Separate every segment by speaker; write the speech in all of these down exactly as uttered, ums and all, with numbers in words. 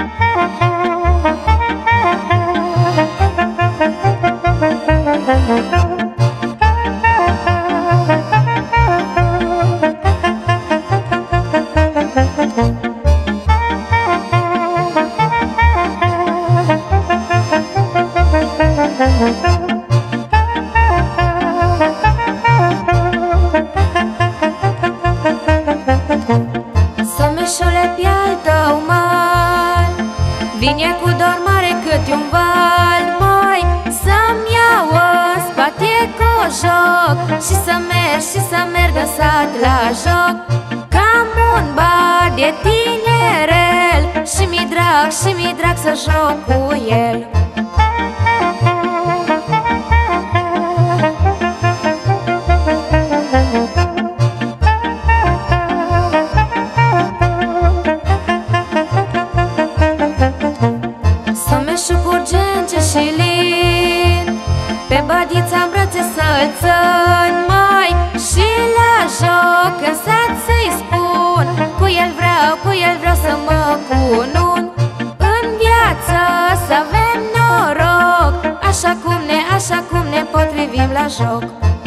Speaker 1: Someșule pe-al tău mal, vine cu dor mare cât un val, mai să-mi iau în spate cojoc și să merg și să merg în sat la joc. Cam un bar de tinerel și mi drag și mi drag să joc cu el. Someșul curge încet și lin, pe bădița-n brațe să-l țin, mai și la joc în sat să-i spun, cu el vreau, cu el vreau să mă cunun. În viață să avem noroc, așa cum ne, așa cum ne potrivim la joc.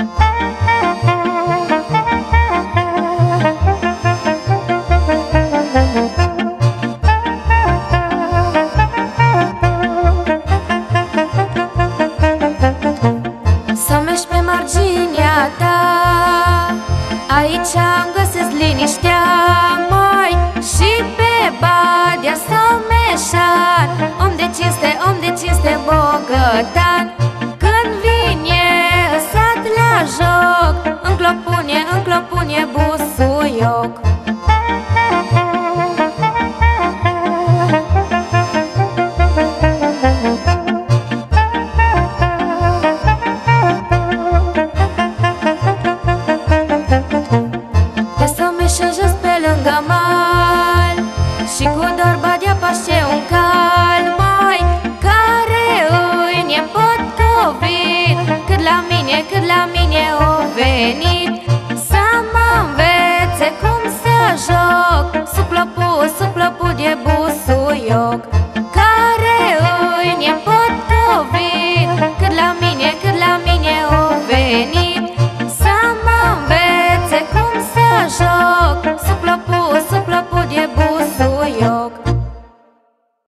Speaker 1: Pe marginea ta, aici am găsesc liniștea, mai și pe Badea Someșan, om de cinste, om de cinste bogătan. Când vine în sat la joc, înclopune, înclopune busuioc. Și cu dor Badea paște un cal, mai care îi nepot covit, cât la mine, cât la mine o veni.